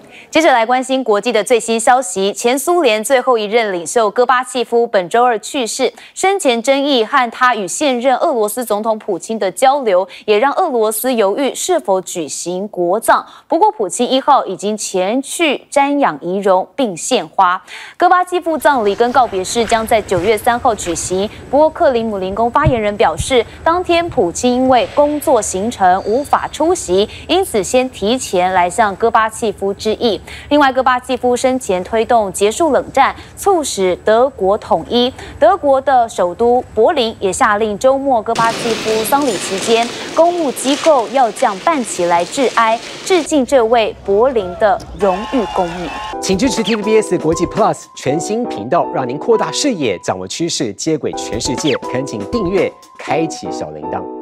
接着来关心国际的最新消息，前苏联最后一任领袖戈巴契夫本周二去世，生前争议和他与现任俄罗斯总统普京的交流，也让俄罗斯犹豫是否举行国葬。不过，普京1号已经前去瞻仰遗容并献花。戈巴契夫葬礼跟告别式将在9月3号举行。不过，克林姆林宫发言人表示，当天普京因为工作行程无法出席，因此先提前来向戈巴契夫致意。另外，戈巴契夫生前推动结束冷战，促使德国统一。德国的首都柏林也下令，周末戈巴契夫丧礼期间，公务机构要降半旗来致哀，致敬这位柏林的荣誉公民。 请支持 TVBS 国际 Plus 全新频道，让您扩大视野，掌握趋势，接轨全世界。恳请订阅，开启小铃铛。